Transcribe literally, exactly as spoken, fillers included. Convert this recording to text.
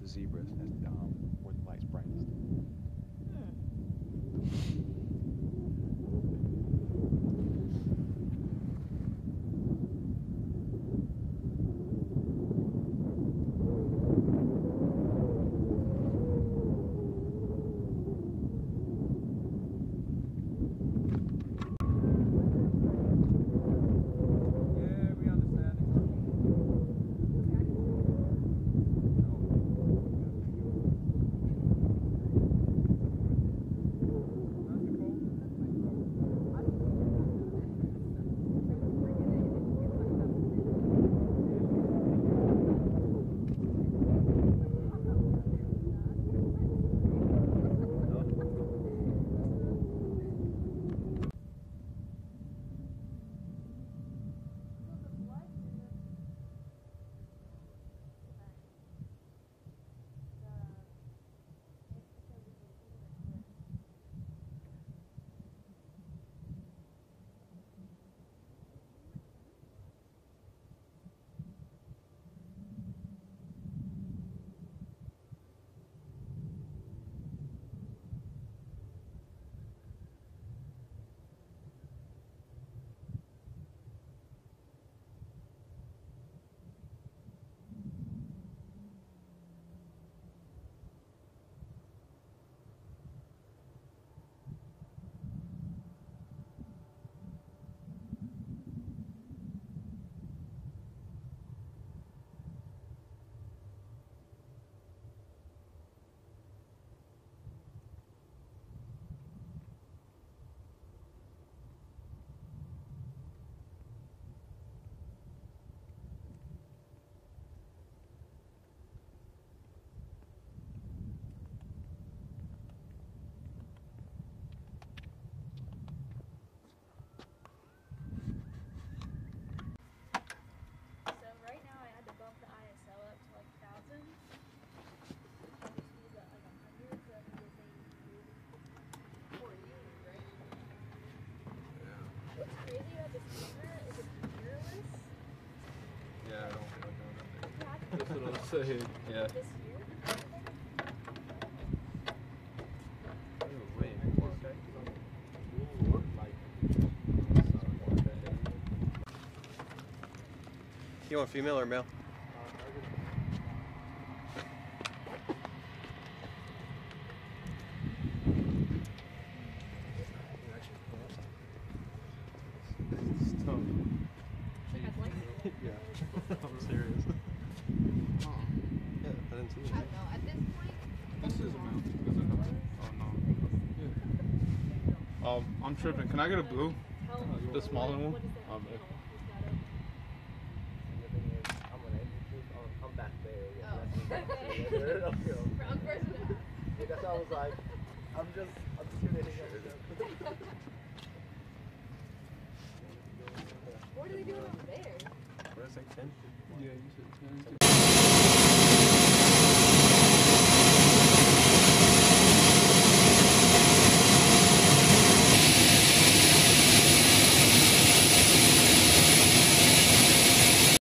zebras. That's um, where the light's brightest. That's what I'm saying. Yeah. You want female or male? It's tough. Yeah, I'm serious. Oh. Yeah, I didn't see it. I don't know. At this point, This is a male. Is it not? Oh no. Yeah. Um, I'm tripping. Can I get a blue? The smaller one? Um, if I'm back there. Yeah, oh, okay. Wrong person. Yeah, that's why I was like, I'm just, I'm just gonna hang out. What are they doing over there? What is it, ten? yeah, you said ten.